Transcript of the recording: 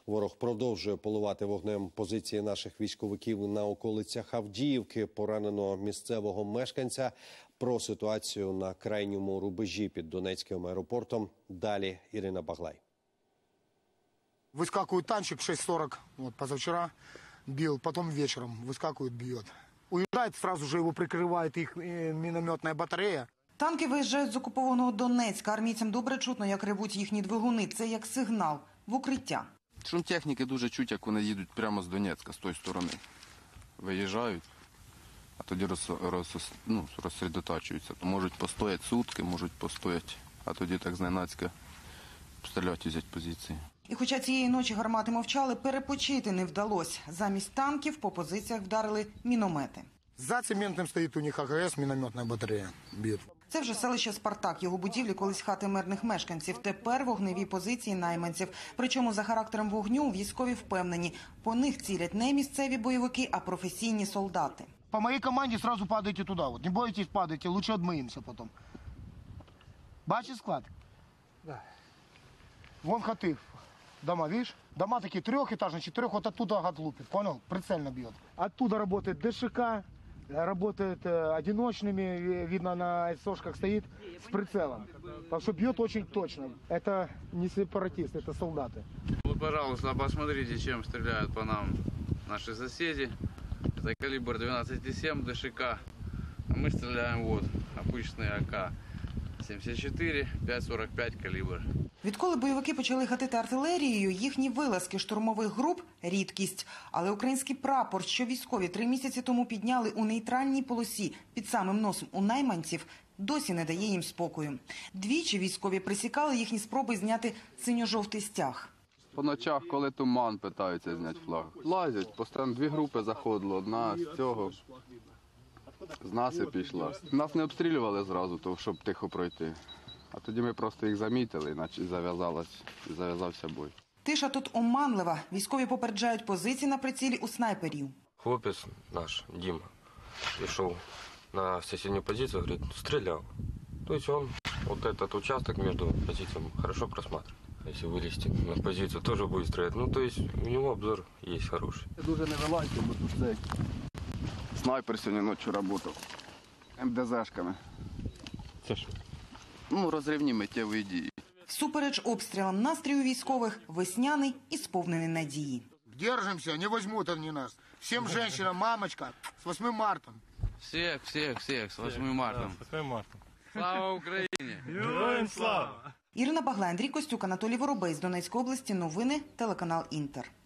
Ворог продовжує поливати вогнем позиції наших військовиків на околицях Авдіївки. Поранено місцевого мешканця. Про ситуацію на крайньому рубежі під Донецьким аеропортом. Далі Ірина Баглай. Выскакивает танчик 6:40, вот позавчера бил, потом вечером выскакивает, бьет. Уезжает, сразу же его прикрывает их минометная батарея. Танки виїжджають з окупованого Донецька. Армійцям добре чутно, як ревуть їхні двигуни. Це як сигнал в укриття. Шум техніки дуже чуть, як вони їдуть прямо з Донецька, з тої сторони. Виїжджають, а тоді розсредотачуються. То можуть постояти сутки, можуть постояти, а тоді так зненацька стріляти, взяти позиції. І хоча цієї ночі гармати мовчали, перепочити не вдалося. Замість танків по позиціях вдарили міномети. За цементом стоит у них АГС, минометная батарея бьет. Це вже селище Спартак. Його будівлі колись хати мирних мешканців. Тепер вогневі позиції найманців. Причому за характером вогню військові впевнені. По них цілять не місцеві бойовики, а професійні солдати. По моей команде сразу падайте туда. Вот. Не бойтесь, падайте, лучше отмыемся потом. Бачишь склад? Да. Вон хаты. Дома, видишь? Дома такие трехэтажные, четырех, вот оттуда гад лупит, понял? Прицельно бьет. Оттуда работает ДШК, работает одиночными, видно на СОшках стоит, с прицелом. Потому что бьет очень точно. Это не сепаратисты, это солдаты. Вот, пожалуйста, посмотрите, чем стреляют по нам наши соседи. Это калибр 12,7 ДШК. А мы стреляем вот обычный АК-74, 5,45 калибр. Відколи бойовики почали гатити артилерією, їхні вилазки штурмових груп – рідкість. Але український прапор, що військові 3 місяці тому підняли у нейтральній полосі під самим носом у найманців, досі не дає їм спокою. Двічі військові присікали їхні спроби зняти синьо-жовтий стяг. По ночах, коли туман, питаються зняти флаг. Лазять, постійно 2 групи заходило, одна з цього, з нас і пішла. Нас не обстрілювали зразу, щоб тихо пройти. А тоді ми просто їх замітили, іначе зав'язався бой. Тиша тут оманлива. Військові попереджають позиції на прицілі у снайперів. Хлопець наш, Діма, пішов на сусідню позицію, говорить, стріляв. Тобто він вот этот участок между позициями хорошо просматривает. Если вылезти на позицию, тоже будет стрелять. Ну, то есть у него обзор есть хороший. Дуже не вилазьте, бо тут цей снайпер сьогодні ночі працював. МДЗшками. Це що? Ну, розривні миттєві дії. Всупереч обстрілам настрій у військових весняний і сповнений надії. Держимся, не возьмут они нас. Всем женщинам, мамочка, с 8 марта. Всех, с 8 марта. З 8 марта. Слава Україні! Героям слава! Ірина Баглай, Андрій Костюк, Анатолій Воробей з Донецької області. Новини, телеканал Інтер.